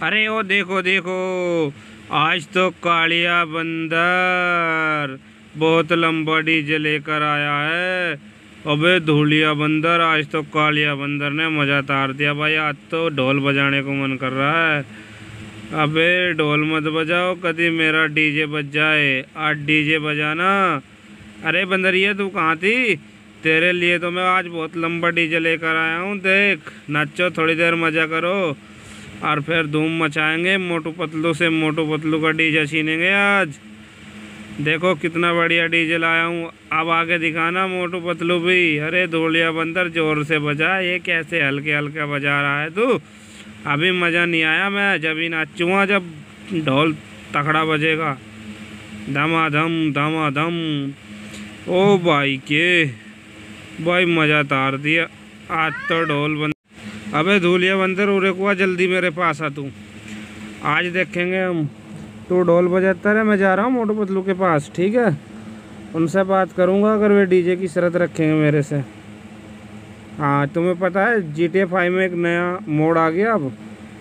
अरे ओ देखो देखो, आज तो कालिया बंदर बहुत लंबा डीजे लेकर आया है। अबे धूलिया बंदर, आज तो कालिया बंदर ने मजा तार दिया भाई। आज तो ढोल बजाने को मन कर रहा है। अबे ढोल मत बजाओ, कभी मेरा डीजे बज जाए। आज डीजे बजाना। अरे बंदरिया तू कहाँ थी? तेरे लिए तो मैं आज बहुत लंबा डीजे लेकर आया हूँ। देख नाचो, थोड़ी देर मजा करो और फिर धूम मचाएंगे। मोटू पतलू से मोटू पतलू का डीजे छीनेंगे आज। देखो कितना बढ़िया डीजे लाया हूँ। अब आगे दिखाना मोटू पतलू भी। अरे धूलिया बंदर जोर से बजा, ये कैसे हल्के हल्के बजा रहा है तू? अभी मज़ा नहीं आया, मैं जब ही नाचूँगा जब ढोल तकड़ा बजेगा। धमाधम धमाधम। ओ भाई के भाई मज़ा तार दिया आज तो ढोल बंद। अबे धूलिया बंदर उरे को जल्दी मेरे पास आ तू। आज देखेंगे हम। तू ढोल बजाता रहे, मैं जा रहा हूँ मोटू पतलू के पास, ठीक है? उनसे बात करूँगा अगर वे डीजे की शर्त रखेंगे मेरे से। हाँ तुम्हें पता है GTA 5 में एक नया मोड आ गया अब।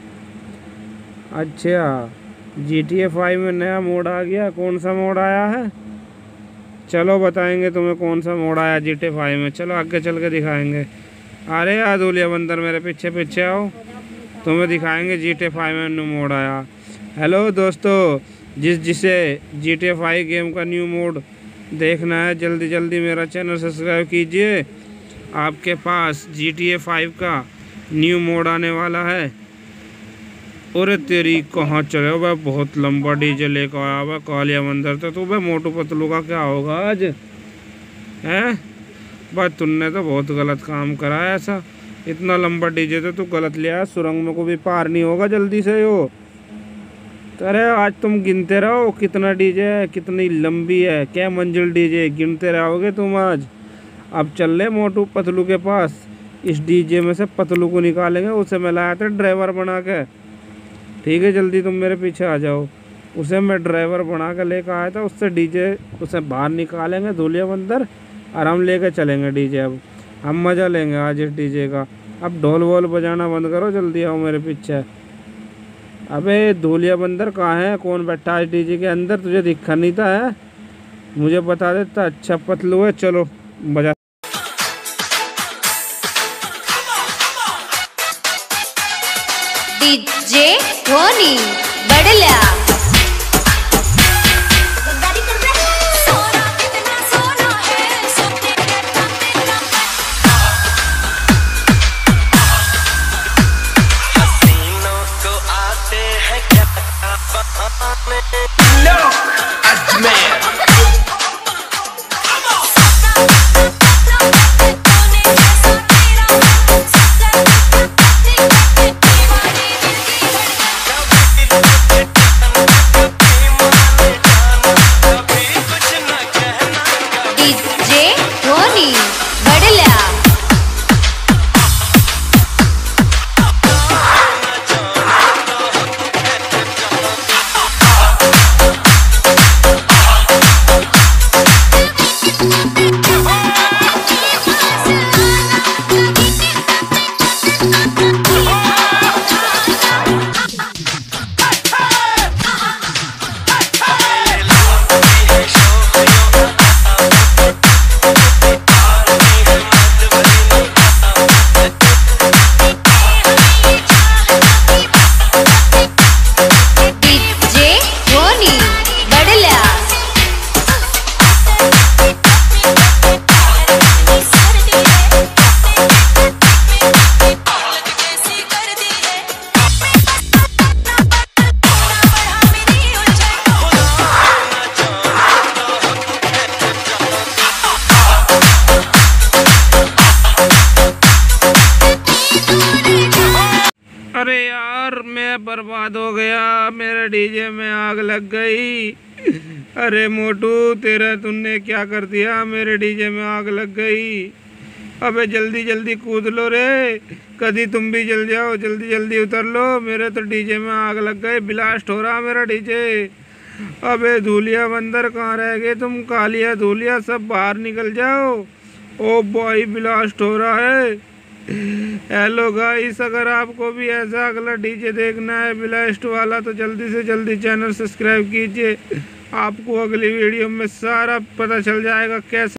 अच्छा GTA 5 में नया मोड आ गया। कौन सा मोड आया है? चलो बताएंगे तुम्हें कौन सा मोड आया GTA 5 में। चलो आगे चल के दिखाएंगे। अरे यार धूलिया बंदर मेरे पीछे पीछे आओ, तुम्हें दिखाएंगे GTA 5 में न्यू मोड आया। हेलो दोस्तों, जिसे GTA 5 गेम का न्यू मोड देखना है जल्दी जल्दी मेरा चैनल सब्सक्राइब कीजिए। आपके पास GTA 5 का न्यू मोड आने वाला है। अरे तेरी कहाँ चले हो भाई, बहुत लंबा डीजे लेकर आया भाई कालिया बंदर। तो भाई मोटू पतलू का क्या होगा आज हैं भाई? तुमने तो बहुत गलत काम करा है। ऐसा इतना लंबा डीजे तो तू गलत ले आया। सुरंग में को भी पार नहीं होगा जल्दी से यो। अरे आज तुम गिनते रहो कितना डीजे है, कितनी लंबी है, क्या मंजिल डीजे, गिनते रहोगे तुम आज। अब चल ले मोटू पतलू के पास। इस डीजे में से पतलू को निकालेंगे। उसे मैं लाया था ड्राइवर बना के, ठीक है? जल्दी तुम मेरे पीछे आ जाओ। उसे मैं ड्राइवर बना के लेकर आया था। उससे डीजे उसे बाहर निकालेंगे धूलिया बंदर और हम लेके चलेंगे डीजे। अब हम मज़ा लेंगे आज इस डीजे का। अब ढोल वोल बजाना बंद करो, जल्दी आओ मेरे पीछे। अबे धूलिया बंदर कहाँ है? कौन बैठा है डीजे के अंदर? तुझे दिखा नहीं था है? मुझे बता देता। अच्छा पतलू है, चलो बजा। डीजे धोनी बड़ला। अरे यार मैं बर्बाद हो गया, मेरे डीजे में आग लग गई। अरे मोटू तेरा तुमने क्या कर दिया? मेरे डीजे में आग लग गई। अबे जल्दी जल्दी कूद लो रे, कभी तुम भी जल जाओ। जल्दी जल्दी उतर लो, मेरे तो डीजे में आग लग गई। ब्लास्ट हो रहा मेरा डीजे। अबे धूलिया बंदर कहाँ रह गए तुम? कालिया धूलिया सब बाहर निकल जाओ। ओ बॉय ब्लास्ट हो रहा है। हेलो गाइस, अगर आपको भी ऐसा अगला डीजे देखना है ब्लास्ट वाला तो जल्दी से जल्दी चैनल सब्सक्राइब कीजिए। आपको अगली वीडियो में सारा पता चल जाएगा कैसे